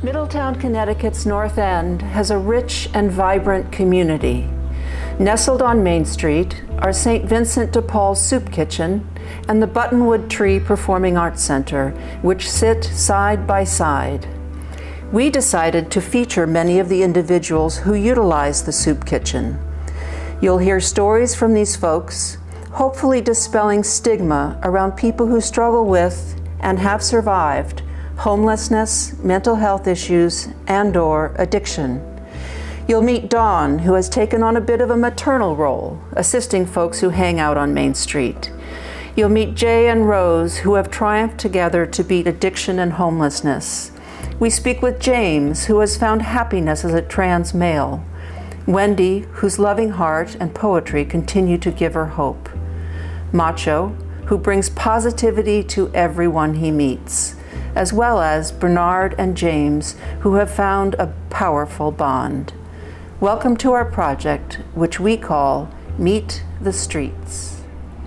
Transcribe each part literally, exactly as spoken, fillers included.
Middletown, Connecticut's North End has a rich and vibrant community. Nestled on Main Street are Saint Vincent de Paul's Soup Kitchen and the Buttonwood Tree Performing Arts Center, which sit side by side. We decided to feature many of the individuals who utilize the soup kitchen. You'll hear stories from these folks, hopefully dispelling stigma around people who struggle with and have survived homelessness, mental health issues, and/or addiction. You'll meet Dawn, who has taken on a bit of a maternal role, assisting folks who hang out on Main Street. You'll meet Jay and Rose, who have triumphed together to beat addiction and homelessness. We speak with James, who has found happiness as a trans male. Wendy, whose loving heart and poetry continue to give her hope. Macho, who brings positivity to everyone he meets, as well as Bernard and James, who have found a powerful bond. Welcome to our project, which we call Meet the Streets.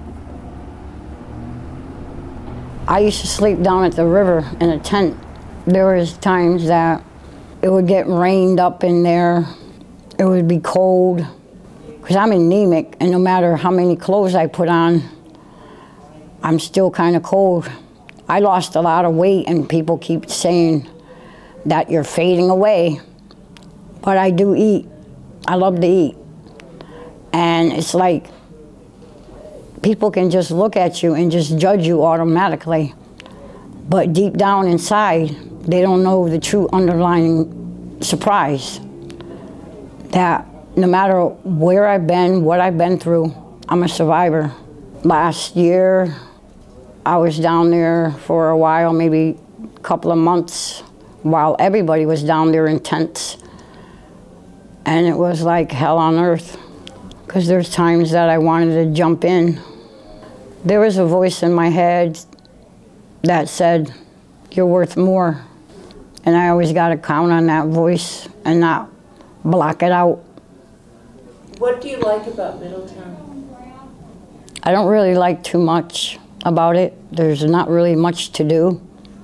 I used to sleep down at the river in a tent. There was times that it would get rained up in there. It would be cold, because I'm anemic, and no matter how many clothes I put on, I'm still kind of cold. I lost a lot of weight, and people keep saying that you're fading away. But I do eat. I love to eat. And it's like people can just look at you and just judge you automatically. But deep down inside, they don't know the true underlying surprise. That no matter where I've been, what I've been through, I'm a survivor. Last year, I was down there for a while, maybe a couple of months, while everybody was down there in tents. And it was like hell on earth, because there's times that I wanted to jump in. There was a voice in my head that said, "You're worth more." And I always got to count on that voice and not block it out. What do you like about Middletown? I don't really like too much about it. There's not really much to do.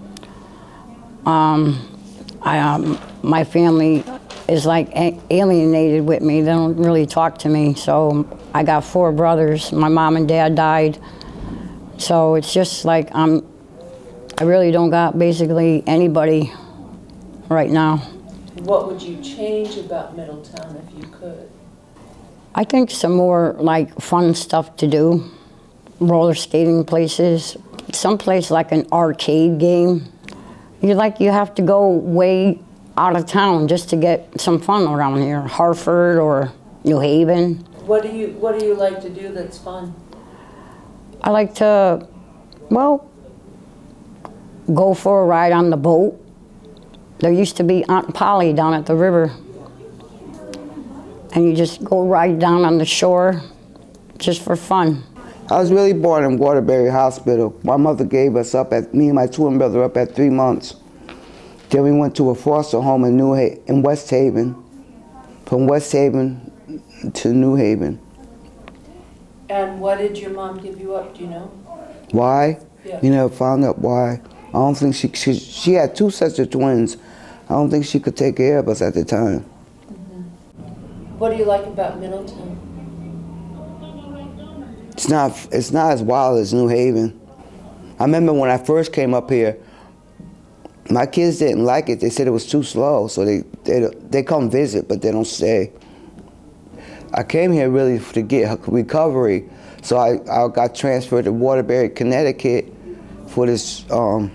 Um, I, um, my family is like alienated with me. They don't really talk to me. So I got four brothers. My mom and dad died. So it's just like I'm, I really don't got basically anybody right now. What would you change about Middletown if you could? I think some more like fun stuff to do. Roller skating places, someplace like an arcade game. You like you have to go way out of town just to get some fun around here. Hartford or New Haven. What do you What do you like to do that's fun? I like to, well, go for a ride on the boat. There used to be Aunt Polly down at the river, and you just go right down on the shore just for fun. I was really born in Waterbury Hospital. My mother gave us up, at me and my twin brother, up at three months. Then we went to a foster home in New ha in West Haven, from West Haven to New Haven. And what did your mom give you up, do you know? Why? Yeah. You never found out why. I don't think she, she, she had two sets of twins. I don't think she could take care of us at the time. Mm-hmm. What do you like about Middletown? It's not, it's not as wild as New Haven. I remember when I first came up here, my kids didn't like it. They said it was too slow, so they, they, they come visit, but they don't stay. I came here really to get recovery, so I, I got transferred to Waterbury, Connecticut for this, um,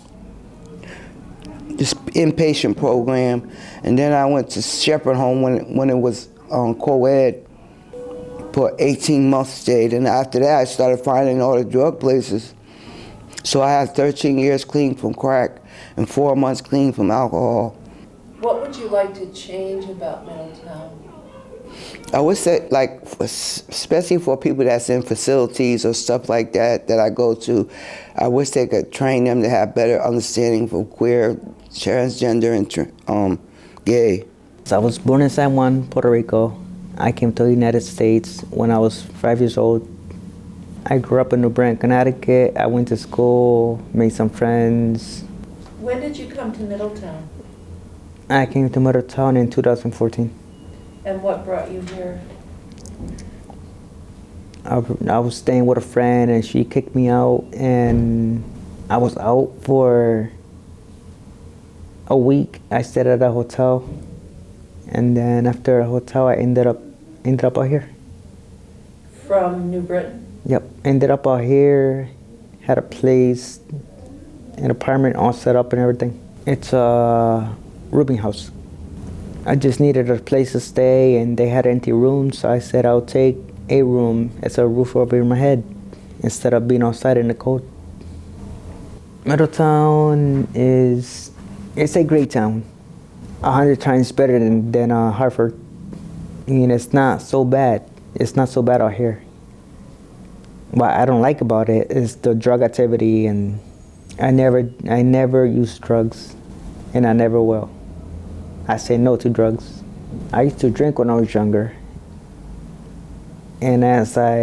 this inpatient program, and then I went to Shepherd Home when, when it was um, co-ed. For eighteen months stayed, and after that I started finding all the drug places. So I had thirteen years clean from crack and four months clean from alcohol. What would you like to change about Middletown? I would say, like, especially for people that's in facilities or stuff like that that I go to, I wish they could train them to have better understanding for queer, transgender, and um, gay. So I was born in San Juan, Puerto Rico. I came to the United States when I was five years old. I grew up in New Britain, Connecticut. I went to school, made some friends. When did you come to Middletown? I came to Middletown in two thousand fourteen. And what brought you here? I, I was staying with a friend and she kicked me out, and I was out for a week. I stayed at a hotel, and then after a hotel I ended up ended up out here. From New Britain? Yep, ended up out here, had a place, an apartment all set up and everything. It's a rooming house. I just needed a place to stay and they had empty rooms, so I said I'll take a room as a roof over my head instead of being outside in the cold. Middletown is, it's a great town. A hundred times better than, than uh, Hartford. I mean, it's not so bad. It's not so bad out here. What I don't like about it is the drug activity, and I never, I never use drugs, and I never will. I say no to drugs. I used to drink when I was younger, and as I,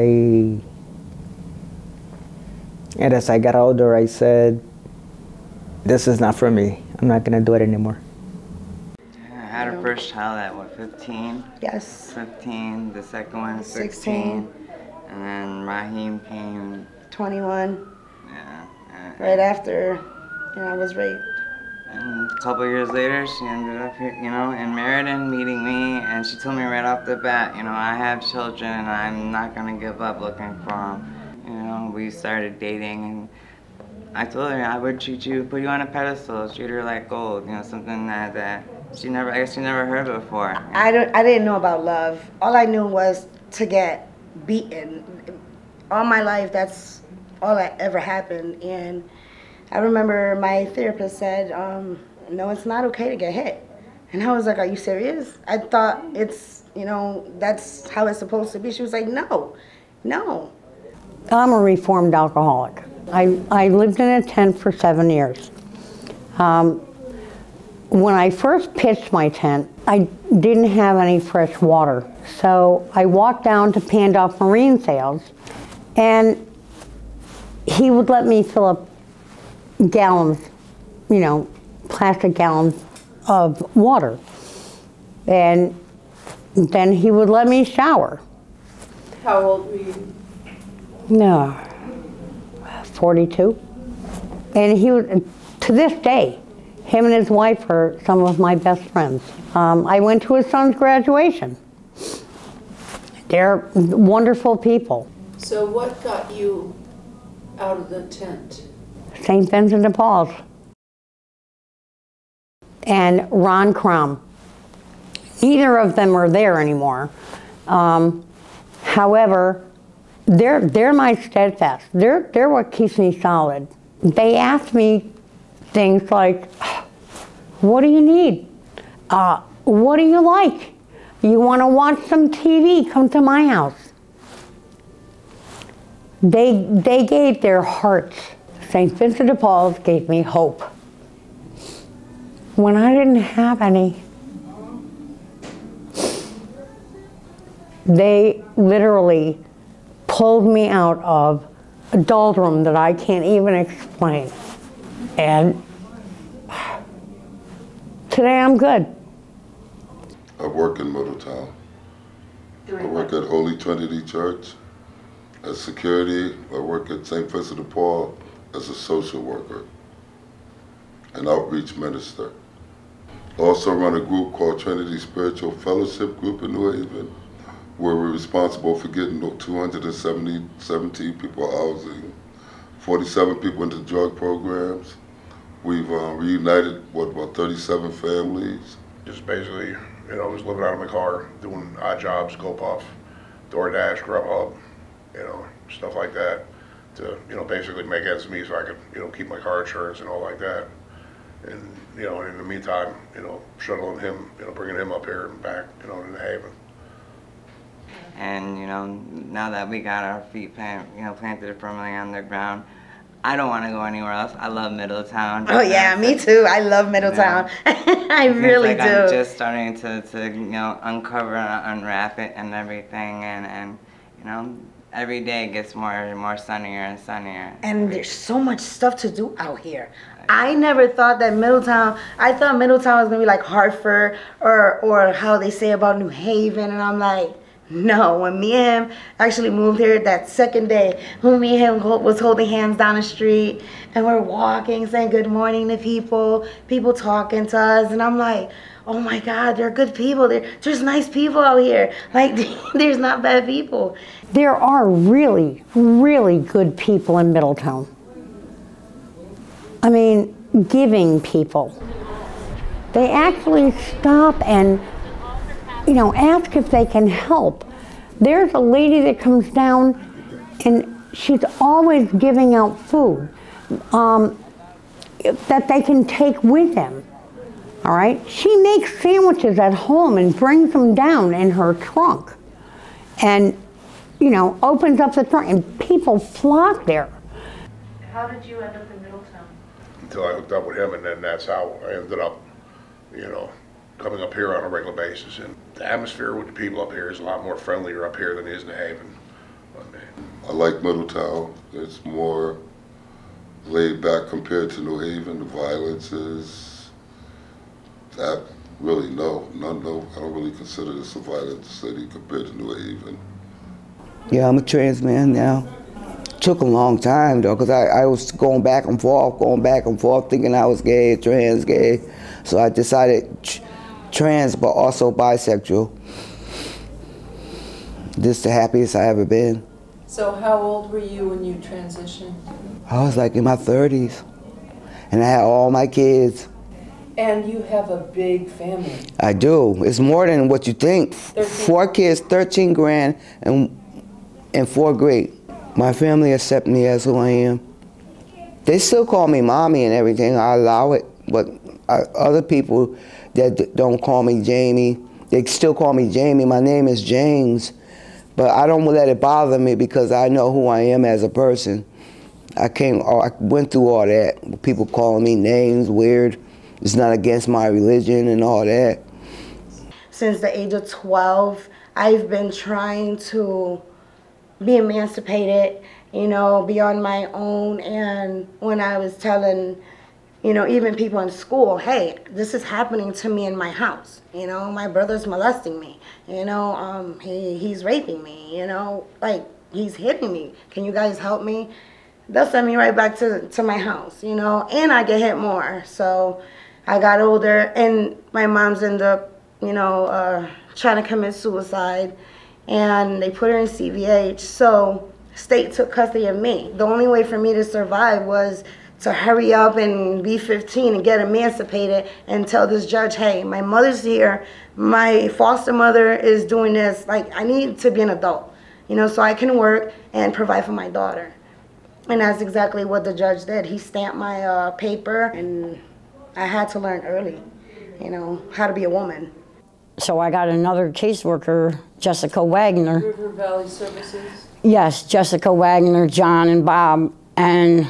and as I got older, I said, this is not for me. I'm not gonna do it anymore. I had a first child at what, fifteen? Yes. fifteen, the second one sixteen, sixteen. and then Raheem came. twenty-one. Yeah. And, Right after, you know, I was raped. And a couple years later, she ended up here, you know, in Meriden meeting me, and she told me right off the bat, you know, I have children and I'm not gonna give up looking for them. You know, we started dating, and I told her I would treat you, put you on a pedestal, treat her like gold, you know, something that, that she never, I guess she never heard before. You know? I, don't, I didn't know about love. All I knew was to get beaten. All my life, that's all that ever happened. And I remember my therapist said, um, no, it's not okay to get hit. And I was like, are you serious? I thought it's, you know, that's how it's supposed to be. She was like, no, no. I'm a reformed alcoholic. I, I lived in a tent for seven years. Um, when I first pitched my tent, I didn't have any fresh water. So I walked down to Pandolph Marine Sales, and he would let me fill up gallons, you know, plastic gallons of water. And then he would let me shower. How old were you? No, forty-two. And he would, to this day, him and his wife are some of my best friends. Um, I went to his son's graduation. They're wonderful people. So what got you out of the tent? Saint Vincent de Paul's. And Ron Crum. Neither of them are there anymore. Um, however, they're, they're my steadfast. They're, they're what keeps me solid. They asked me things like, what do you need? Uh, what do you like? You want to watch some T V? Come to my house. They, they gave their hearts. Saint Vincent de Paul's gave me hope when I didn't have any. They literally pulled me out of a doldrum that I can't even explain. And today I'm good. I work in Middletown. I work at Holy Trinity Church as security. I work at Saint Vincent de Paul as a social worker, an outreach minister. I also run a group called Trinity Spiritual Fellowship Group in New Haven, where we're responsible for getting two hundred seventeen people housing, forty-seven people into drug programs. We've uh, reunited, what, about thirty-seven families. Just basically, you know, I was living out of my car, doing odd jobs, GoPuff, DoorDash, Grubhub, you know, stuff like that, to, you know, basically make ends meet so I could, you know, keep my car insurance and all like that. And, you know, in the meantime, you know, shuttling him, you know, bringing him up here and back, you know, in the Haven. And, you know, now that we got our feet plant, you know, planted firmly on the ground, I don't want to go anywhere else. I love Middletown. Oh yeah, me too. I love Middletown. You know, I really like do. I'm just starting to, to, you know, uncover and unwrap it and everything, and, and you know, every day gets more and more sunnier and sunnier. And there's so much stuff to do out here. I never thought that Middletown, I thought Middletown was going to be like Hartford or, or how they say about New Haven. And I'm like, no. When me and him actually moved here that second day, when me and him was holding hands down the street and we're walking, saying good morning to people, people talking to us. And I'm like, oh my God, they're good people. They're, there's nice people out here. Like, there's not bad people. There are really, really good people in Middletown. I mean, giving people. They actually stop and, you know, ask if they can help. There's a lady that comes down and she's always giving out food um, that they can take with them. All right, she makes sandwiches at home and brings them down in her trunk, and you know, opens up the trunk, and people flock there. How did you end up in Middletown? Until I hooked up with him, and then that's how I ended up, you know, coming up here on a regular basis. And the atmosphere with the people up here is a lot more friendlier up here than it is in New Haven. I mean, I like Middletown. It's more laid back compared to New Haven. The violence is. I really no, none, no. I don't really consider this a violent city compared to New Haven. Yeah, I'm a trans man now. Took a long time though, because I, I was going back and forth, going back and forth, thinking I was gay, trans, gay. So I decided tr trans, but also bisexual. This is the happiest I ever been. So how old were you when you transitioned? I was like in my thirties, and I had all my kids. And you have a big family. I do. It's more than what you think. Four kids, thirteen grand, and and four great. My family accept me as who I am. They still call me mommy and everything. I allow it, but I, other people that don't call me Jamie, they still call me Jamie. My name is James, but I don't let it bother me because I know who I am as a person. I came, I went through all that. People calling me names, weird. It's not against my religion and all that. Since the age of twelve, I've been trying to be emancipated, you know, be on my own. And when I was telling, you know, even people in school, hey, this is happening to me in my house. You know, my brother's molesting me. You know, um, he, he's raping me, you know, like he's hitting me. Can you guys help me? They'll send me right back to, to my house, you know, and I get hit more. So I got older, and my mom's ended up, you know, uh, trying to commit suicide, and they put her in C V H. So state took custody of me. The only way for me to survive was to hurry up and be fifteen and get emancipated and tell this judge, hey, my mother's here, my foster mother is doing this. Like, I need to be an adult, you know, so I can work and provide for my daughter. And that's exactly what the judge did. He stamped my uh, paper, and I had to learn early, you know, how to be a woman. So I got another caseworker, Jessica Wagner. River Valley Services? Yes, Jessica Wagner, John, and Bob. And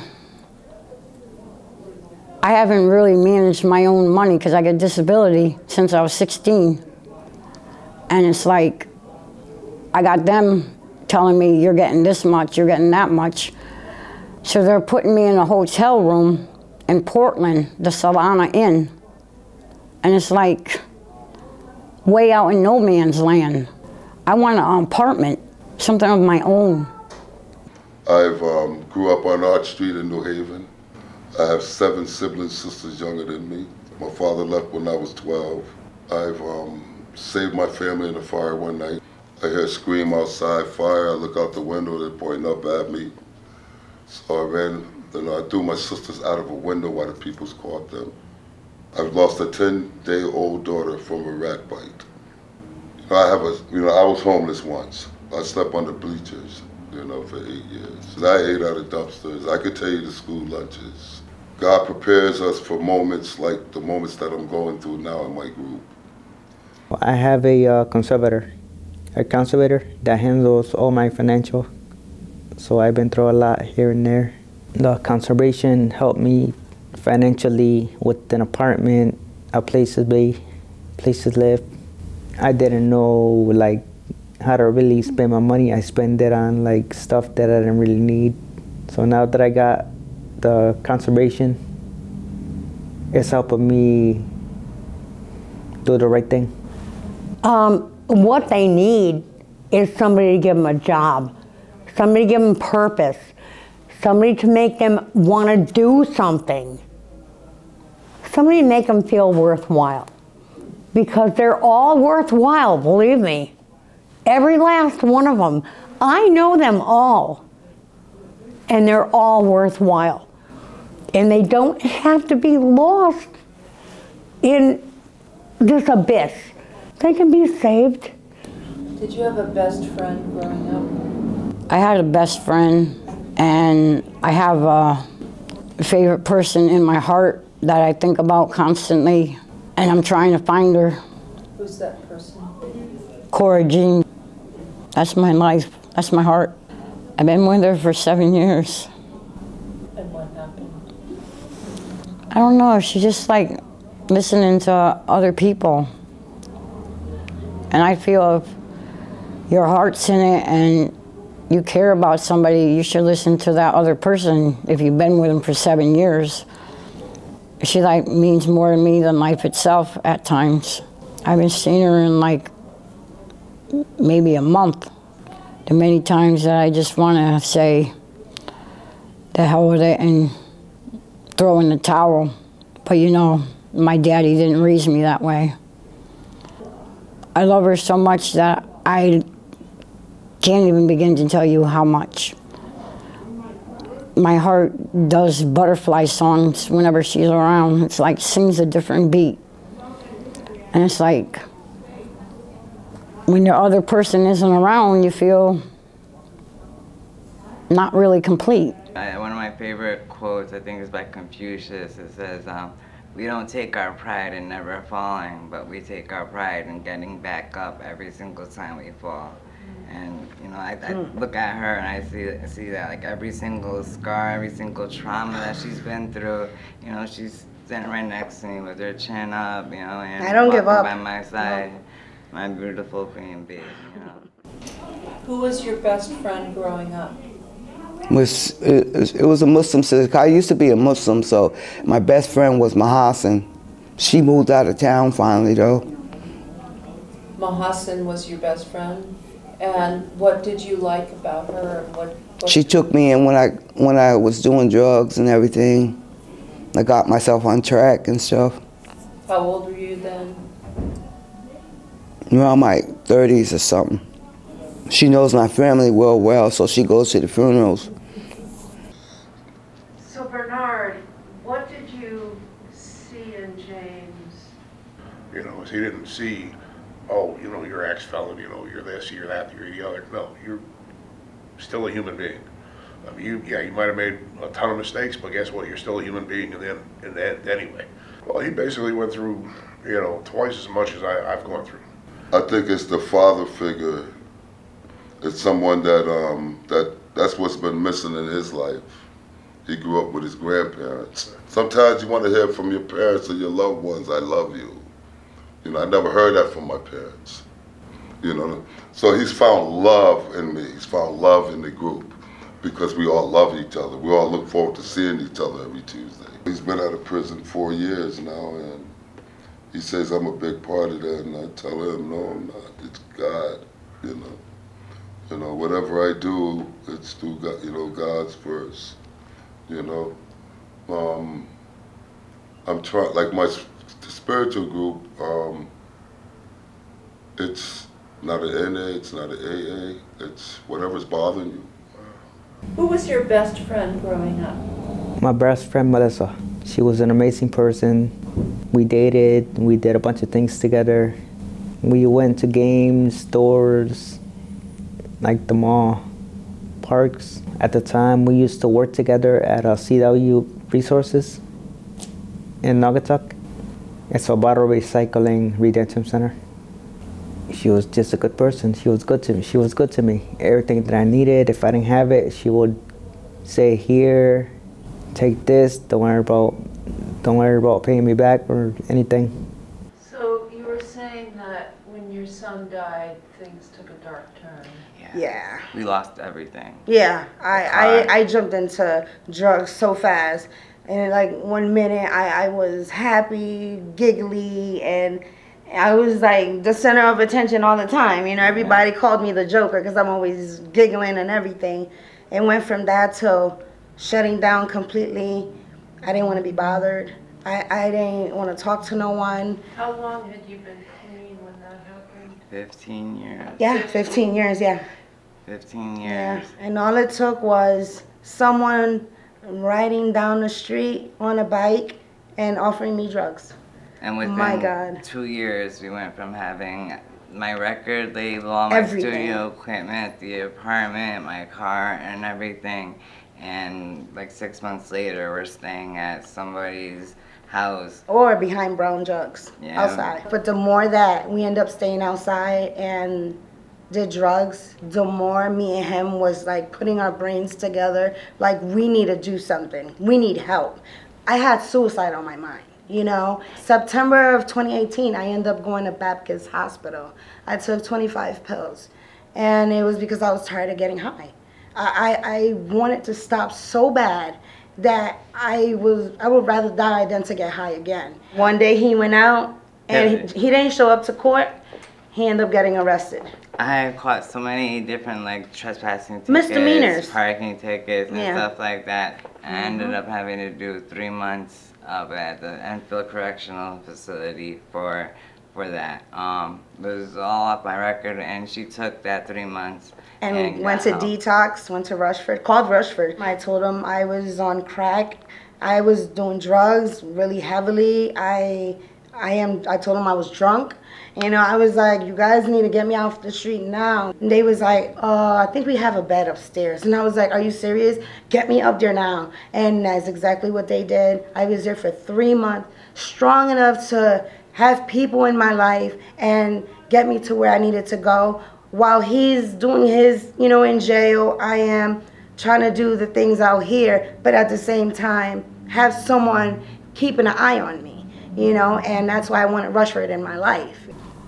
I haven't really managed my own money because I got disability since I was sixteen. And it's like, I got them telling me, you're getting this much, you're getting that much. So they're putting me in a hotel room in Portland, the Solana Inn. And it's like way out in no man's land. I want an apartment, something of my own. I've um, grew up on Arch Street in New Haven. I have seven siblings, sisters younger than me. My father left when I was twelve. I've um, saved my family in a fire one night. I hear a scream outside, fire. I look out the window, they're pointing up at me. So I ran, you know, I threw my sisters out of a window while the peoples caught them. I've lost a ten-day-old daughter from a rat bite. You know, I have a, you know, I was homeless once. I slept on the bleachers, you know, for eight years. And I ate out of dumpsters. I could tell you the school lunches. God prepares us for moments like the moments that I'm going through now in my group. I have a uh, conservator, a conservator that handles all my financial. So I've been through a lot here and there. The conservation helped me financially with an apartment, a place to be, place to live. I didn't know like how to really spend my money. I spend it on like stuff that I didn't really need. So now that I got the conservation, it's helping me do the right thing. Um, what they need is somebody to give them a job, somebody to give them purpose, somebody to make them want to do something, somebody to make them feel worthwhile. Because they're all worthwhile, believe me. Every last one of them. I know them all. And they're all worthwhile. And they don't have to be lost in this abyss. They can be saved. Did you have a best friend growing up? I had a best friend, and I have a favorite person in my heart that I think about constantly, and I'm trying to find her. Who's that person? Cora Jean. That's my life. That's my heart. I've been with her for seven years. And what happened? I don't know. She's just like listening to other people. And I feel if your heart's in it and you care about somebody, you should listen to that other person if you've been with them for seven years. She like means more to me than life itself at times. I haven't seen her in like maybe a month. There are many times that I just want to say, the hell with it, and throw in the towel. But you know, my daddy didn't raise me that way. I love her so much that I can't even begin to tell you how much. My heart does butterfly songs whenever she's around. It's like sings a different beat. And it's like, when the other person isn't around, you feel not really complete. I, one of my favorite quotes, I think, is by Confucius. It says, um, we don't take our pride in never falling, but we take our pride in getting back up every single time we fall. And, you know, I, I look at her and I see, I see that, like, every single scar, every single trauma that she's been through, you know, she's sitting right next to me with her chin up, you know, and I don't give up. by my side. No. My beautiful queen bee, you know. Who was your best friend growing up? Was, it, it was a Muslim sister. I used to be a Muslim, so my best friend was Mahassan. She moved out of town finally, though. Mahassan was your best friend? And what did you like about her? And what, what she took me in when I, when I was doing drugs and everything. I got myself on track and stuff. How old were you then? Around my thirties or something. She knows my family well, well, so she goes to the funerals. So Bernard, what did you see in James? You know, he didn't see, oh, you know, you're ex-felon, you know, you're this, you're that, you're the other. No, you're still a human being. I mean, you, yeah, you might have made a ton of mistakes, but guess what? You're still a human being in the end, in the end anyway. Well, he basically went through, you know, twice as much as I, I've gone through. I think it's the father figure. It's someone that, um, that that's what's been missing in his life. He grew up with his grandparents. Sometimes you want to hear from your parents or your loved ones, I love you. You know, I never heard that from my parents. You know, so he's found love in me. He's found love in the group because we all love each other. We all look forward to seeing each other every Tuesday. He's been out of prison four years now, and he says I'm a big part of that, and I tell him, no, I'm not. It's God, you know. You know, whatever I do, it's through God, you know, God's first, you know. Um, I'm trying, like my the spiritual group, um, it's not an N A, it's not an A A, it's whatever's bothering you. Who was your best friend growing up? My best friend, Melissa. She was an amazing person. We dated, we did a bunch of things together. We went to games, stores, like the mall, parks. At the time, we used to work together at a C W Resources in Naugatuck. It's a bottle recycling redemption center. She was just a good person. She was good to me. She was good to me. Everything that I needed, if I didn't have it, she would say, here, take this, don't worry about, don't worry about paying me back or anything. So you were saying that when your son died, things took a dark turn. Yeah. Yeah. We lost everything. Yeah, I, I, I jumped into drugs so fast. And like one minute I, I was happy, giggly, and I was like the center of attention all the time. You know, everybody called me the Joker because I'm always giggling and everything. It went from that to shutting down completely. I didn't want to be bothered. I, I didn't want to talk to no one. How long had you been clean when that happened? fifteen years. Yeah, fifteen years, yeah. fifteen years. Yeah, and all it took was someone riding down the street on a bike and offering me drugs. And within My God. two years, we went from having my record label, all my Everything. studio equipment, the apartment, my car, and everything. And like six months later, we're staying at somebody's house. Or behind brown jugs, Yeah. outside. But the more that we end up staying outside and did drugs, the more me and him was like putting our brains together, like we need to do something, we need help. I had suicide on my mind, you know. September of twenty eighteen, I ended up going to Baptist Hospital. I took twenty-five pills, and it was because I was tired of getting high. I, I, I wanted to stop so bad that I was I would rather die than to get high again. One day he went out, and he, he didn't show up to court. He ended up getting arrested. I have caught so many different like trespassing tickets, Misdemeanors. parking tickets, and Yeah. stuff like that. I ended Mhm. up having to do three months up at the Enfield Correctional Facility for for that. Um, it was all off my record, and she took that three months. And, and went got to help. detox, went to Rushford, called Rushford. I told him I was on crack. I was doing drugs really heavily. I I am I told him I was drunk. You know, I was like, you guys need to get me off the street now. And they was like, uh, I think we have a bed upstairs. And I was like, are you serious? Get me up there now. And that's exactly what they did. I was there for three months, strong enough to have people in my life and get me to where I needed to go. While he's doing his, you know, in jail, I am trying to do the things out here, but at the same time, have someone keeping an eye on me, you know, and that's why I wanted Rushford in my life.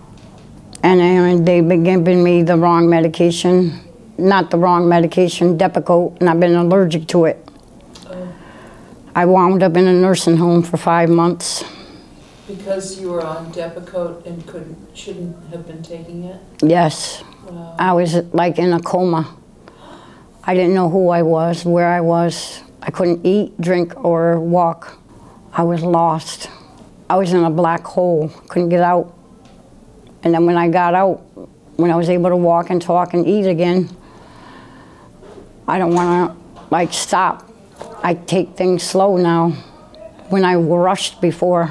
And then they been giving me the wrong medication, not the wrong medication, Depakote, and I've been allergic to it. Oh. I wound up in a nursing home for five months. Because you were on Depakote and couldn't, shouldn't have been taking it? Yes. Wow. I was like in a coma. I didn't know who I was, where I was. I couldn't eat, drink, or walk. I was lost. I was in a black hole, couldn't get out. And then when I got out, when I was able to walk and talk and eat again, I don't want to like stop. I take things slow now. When I rushed before,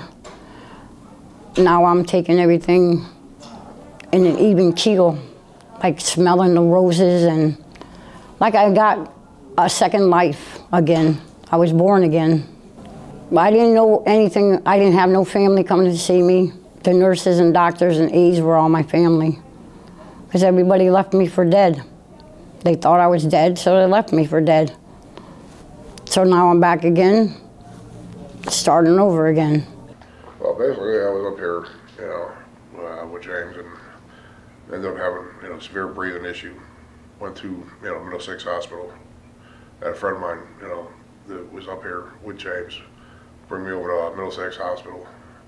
now I'm taking everything in an even keel, like smelling the roses, and like I got a second life again. I was born again. I didn't know anything. I didn't have no family coming to see me. The nurses and doctors and aides were all my family, because everybody left me for dead. They thought I was dead, so they left me for dead. So now I'm back again, starting over again. Well, basically, I was up here, you know, uh, with James, and ended up having, you know, severe breathing issue. Went to, you know, Middlesex Hospital. Had a friend of mine, you know, that was up here with James, bring me over to uh, Middlesex Hospital.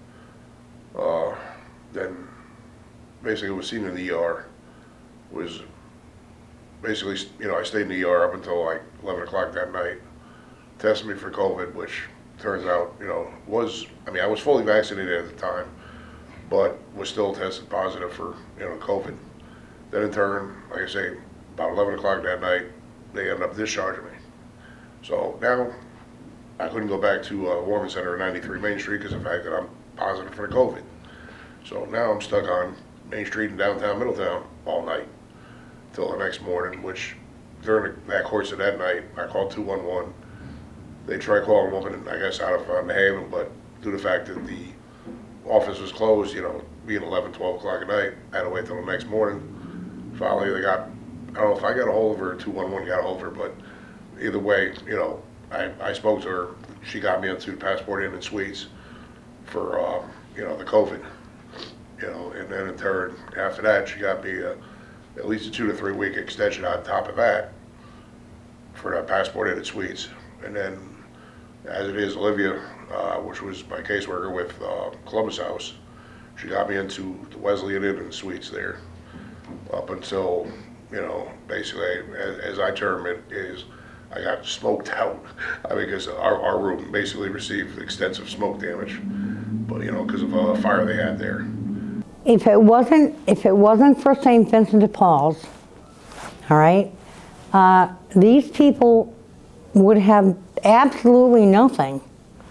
Uh, then basically was seen in the E R. Was basically, you know, I stayed in the E R up until like eleven o'clock that night. Tested me for COVID, which turns out, you know, was, I mean, I was fully vaccinated at the time, but was still tested positive for, you know, COVID. Then in turn, like I say, about eleven o'clock that night, they ended up discharging me. So now I couldn't go back to uh, Warming Center at ninety-three Main Street because of the fact that I'm positive for the COVID. So now I'm stuck on Main Street in downtown Middletown all night till the next morning, which during that course of that night, I called two one one. They tried calling a woman, I guess, out of uh, New Haven, but due to the fact that the office was closed, you know, being eleven, twelve o'clock at night, I had to wait till the next morning. Finally, they got, I don't know if I got a hold of her or two one one got a hold of her, but either way, you know, I, I spoke to her. She got me into the Passport Inn and Suites for, uh, you know, the COVID, you know, and then in turn, after that, she got me a, at least a two to three week extension on top of that for that Passport Inn and Suites. And then as it is, Olivia, uh, which was my caseworker with uh, Columbus House, she got me into the Wesleyan Inn and Suites there, up until, you know, basically, as, as I term it, is I got smoked out. I mean, because our, our room basically received extensive smoke damage, but you know, because of a fire they had there. If it wasn't, if it wasn't for Saint Vincent de Paul's, all right, uh, these people would have absolutely nothing.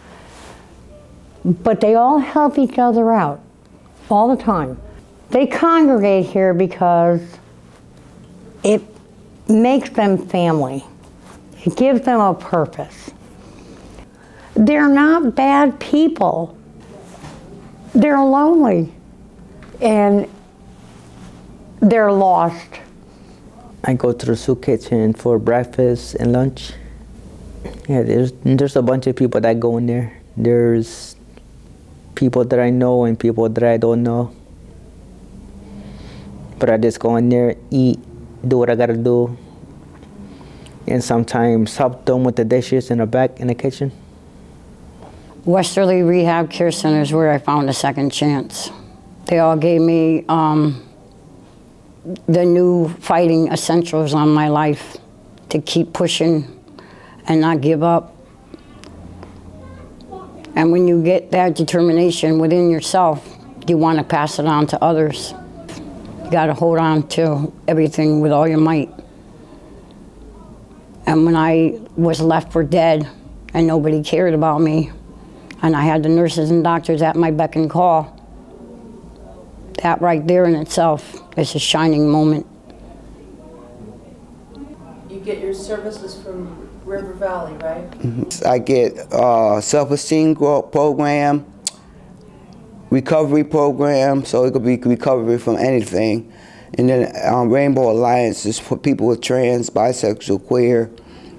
But they all help each other out all the time. They congregate here because it makes them family. It gives them a purpose. They're not bad people. They're lonely and they're lost. I go to the soup kitchen for breakfast and lunch. Yeah, there's, there's a bunch of people that go in there. There's people that I know and people that I don't know. But I just go in there, eat, do what I gotta do, and sometimes help them with the dishes in the back in the kitchen. Westerly Rehab Care Center is where I found a second chance. They all gave me um, the new fighting essentials on my life to keep pushing and not give up. And when you get that determination within yourself, you want to pass it on to others. You got to hold on to everything with all your might. And when I was left for dead and nobody cared about me, and I had the nurses and doctors at my beck and call, that right there in itself is a shining moment. You get your services from River Valley, right? Mm-hmm. I get uh, self-esteem program, recovery program, so it could be recovery from anything. And then um, Rainbow Alliance is for people with trans, bisexual, queer.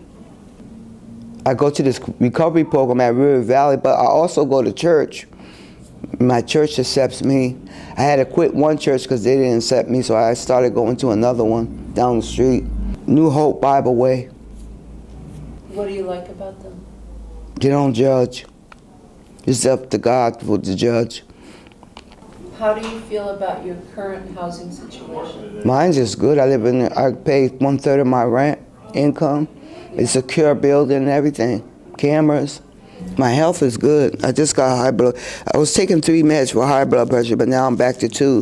I go to this recovery program at River Valley, but I also go to church. My church accepts me. I had to quit one church because they didn't accept me, so I started going to another one down the street. New Hope Bible Way. What do you like about them? They don't judge. It's up to God for the judge. How do you feel about your current housing situation? Mine's just good. I live in, I pay one third of my rent income. It's a secure building and everything. Cameras. My health is good. I just got high blood. I was taking three meds for high blood pressure, but now I'm back to two.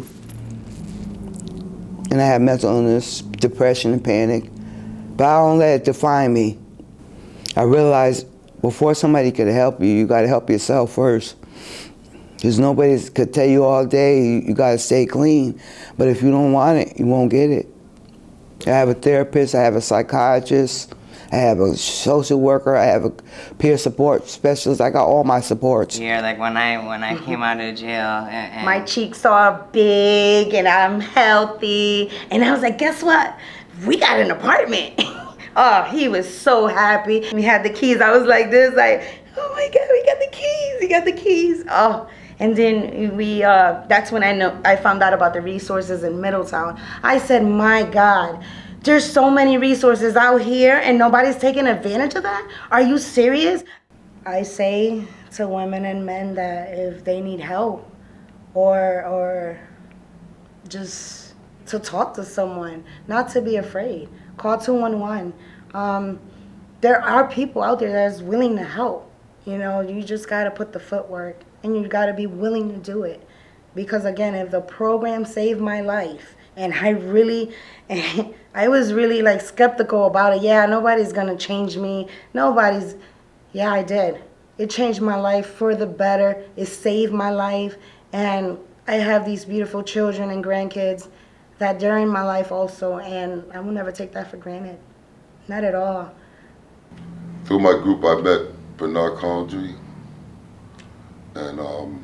And I have mental illness, depression, and panic. But I don't let it define me. I realized before somebody could help you, you got to help yourself first. Because nobody could tell you all day, you, you got to stay clean. But if you don't want it, you won't get it. I have a therapist, I have a psychiatrist, I have a social worker, I have a peer support specialist. I got all my supports. Yeah, like when I when I came out of jail. And, and my cheeks are big and I'm healthy. And I was like, guess what? We got an apartment. Oh, he was so happy. We had the keys. I was like this, like, oh my God, we got the keys. We got the keys. Oh. And then we, uh, that's when I know I found out about the resources in Middletown. I said, my God, there's so many resources out here and nobody's taking advantage of that? Are you serious? I say to women and men that if they need help or, or just to talk to someone, not to be afraid, call two one one. Um, there are people out there that's willing to help. You know, you just gotta put the footwork. And you gotta be willing to do it. Because again, if the program saved my life, and I really, I was really like skeptical about it. Yeah, nobody's gonna change me. Nobody's, yeah, I did. It changed my life for the better. It saved my life. And I have these beautiful children and grandkids that during my life also, and I will never take that for granted. Not at all. Through my group, I met Bernard Condry. And um,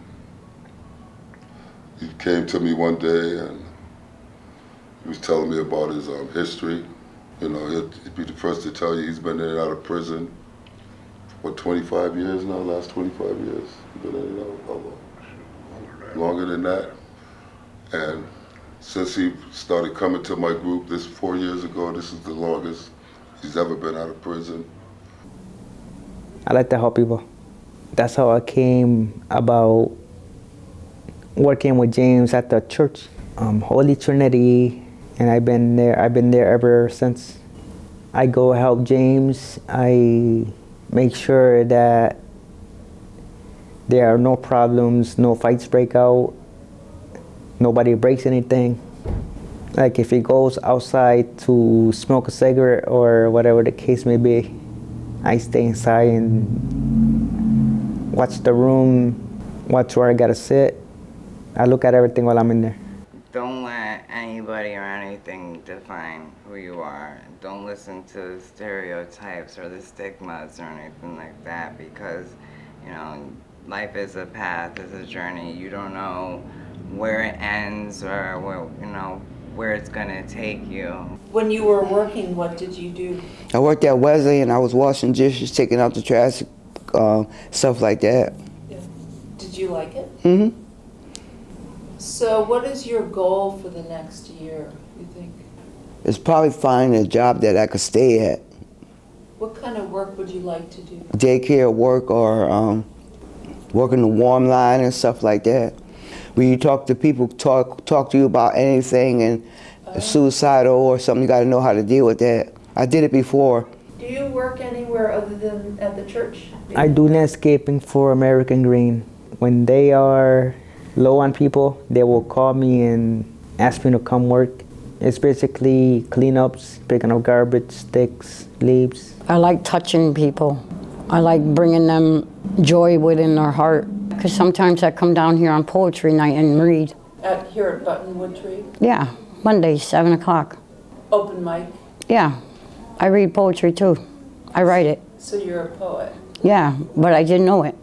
he came to me one day and he was telling me about his um, history. You know, he'd, he'd be the first to tell you he's been in and out of prison for twenty-five years now, last twenty-five years. He's been in and out how long? Longer, Longer than that. And since he started coming to my group this four years ago, this is the longest he's ever been out of prison. I like to help people. That's how I came about working with James at the church, um, Holy Trinity, and I've been there. I've been there ever since. I go help James. I make sure that there are no problems, no fights break out, nobody breaks anything. Like if he goes outside to smoke a cigarette or whatever the case may be, I stay inside and watch the room, watch where I gotta sit. I look at everything while I'm in there. Don't let anybody or anything define who you are. Don't listen to the stereotypes or the stigmas or anything like that, because, you know, life is a path, it's a journey. You don't know where it ends or where, you know, where it's gonna take you. When you were working, what did you do? I worked at Wesley and I was washing dishes, taking out the trash, uh, stuff like that. Yeah. Did you like it? Mm-hmm. So what is your goal for the next year, you think? It's probably finding a job that I could stay at. What kind of work would you like to do? Daycare work or um, working the warm line and stuff like that. When you talk to people, talk talk to you about anything and uh, suicidal or something, you got to know how to deal with that. I did it before. Do you work anywhere other than at the church? I do landscaping for American Green. When they are low on people, they will call me and ask me to come work. It's basically cleanups, picking up garbage, sticks, leaves. I like touching people. I like bringing them joy within their heart. Because sometimes I come down here on poetry night and read. At, here at Buttonwood Tree? Yeah, Mondays, seven o'clock. Open mic? Yeah, I read poetry too. I write it. So you're a poet? Yeah, but I didn't know it.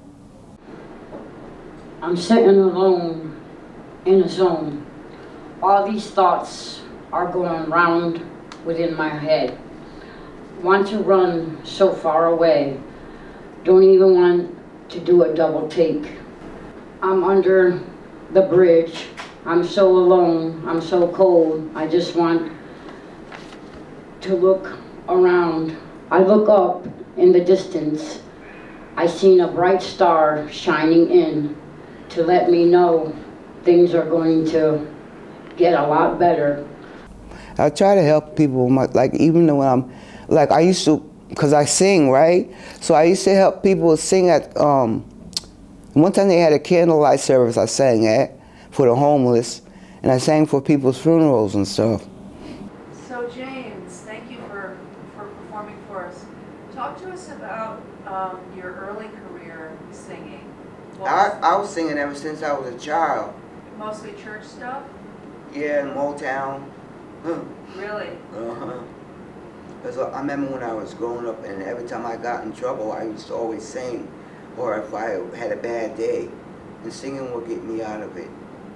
I'm sitting alone in a zone. All these thoughts are going round within my head. Want to run so far away. Don't even want to do a double take. I'm under the bridge. I'm so alone. I'm so cold. I just want to look around. I look up in the distance. I seen a bright star shining in to let me know things are going to get a lot better. I try to help people, like even when I'm, like I used to, because I sing, right? So I used to help people sing at, um, one time they had a candlelight service I sang at for the homeless, and I sang for people's funerals and stuff. So James, thank you for, for performing for us. Talk to us about um, your early career singing. I, I was singing ever since I was a child. Mostly church stuff? Yeah, in Motown. Really? Uh-huh. Because I remember when I was growing up, and every time I got in trouble, I used to always sing. Or if I had a bad day, and singing would get me out of it.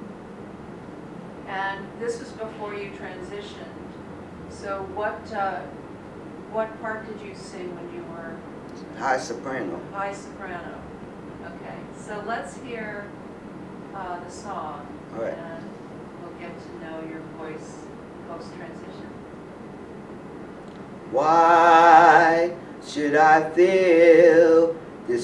And this was before you transitioned. So what uh, what part did you sing when you were? High soprano. High soprano. Okay. So let's hear uh, the song, All right. and we'll get to know your voice post-transition. Why should I feel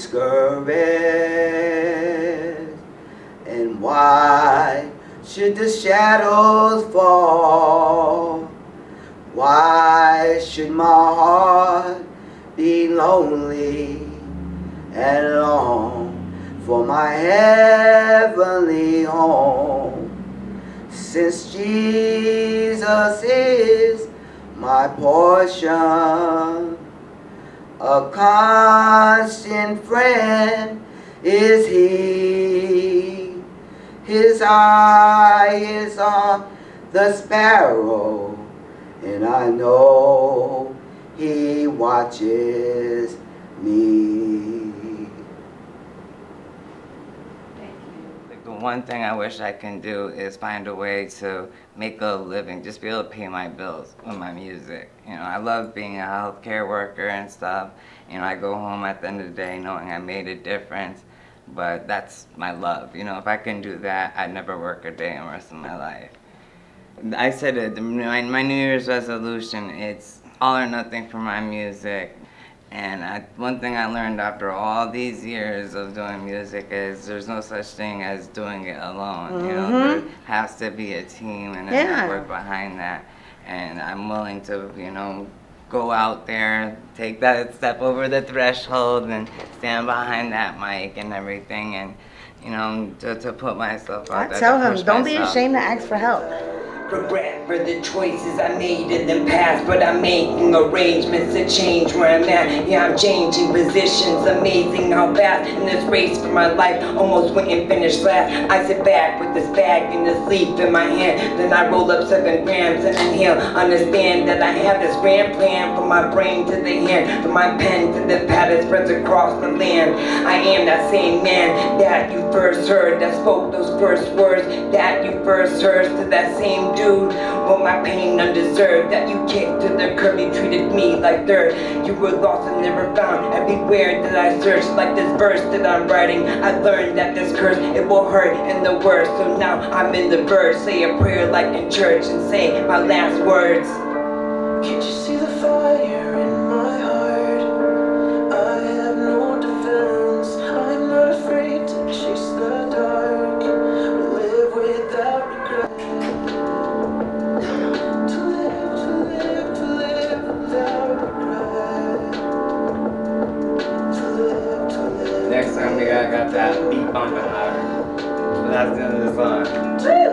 discouraged? And why should the shadows fall? Why should my heart be lonely and long for my heavenly home? Since Jesus is my portion, a constant friend is he. His eye is on the sparrow, and I know he watches me. Like the one thing I wish I can do is find a way to make a living, just be able to pay my bills with my music. You know, I love being a healthcare worker and stuff. You know, I go home at the end of the day knowing I made a difference, but that's my love. You know, if I can do that, I'd never work a day in the rest of my life. I said it, my, my New Year's resolution, it's all or nothing for my music. And I, one thing I learned after all these years of doing music is there's no such thing as doing it alone. Mm-hmm. You know, there has to be a team and a yeah. network behind that. And I'm willing to, you know, go out there, take that step over the threshold and stand behind that mic and everything, and, you know, to, to put myself out there. I tell him, don't be ashamed to ask for help. Regret for the choices I made in the past, but I'm making arrangements to change where I'm at. Yeah, I'm changing positions. Amazing how fast in this race for my life almost went and finished last. I sit back with this bag and the sleep in my hand. Then I roll up seven grams and inhale. Understand that I have this grand plan from my brain to the hand, from my pen to the pad that spreads across the land. I am that same man that you first heard, that spoke those first words that you first heard, to that same dude. Well, my pain undeserved, that you kicked to the curb, you treated me like dirt. You were lost and never found. Everywhere that I searched, like this verse that I'm writing, I learned that this curse, it will hurt in the worst. So now I'm in the verse, say a prayer like in church and say my last words. Can't you see the fire in my heart? I have no defense. I'm not afraid to chase the dark, live without regret. Next time we got, got that beat bumping louder. But that's the end of the song.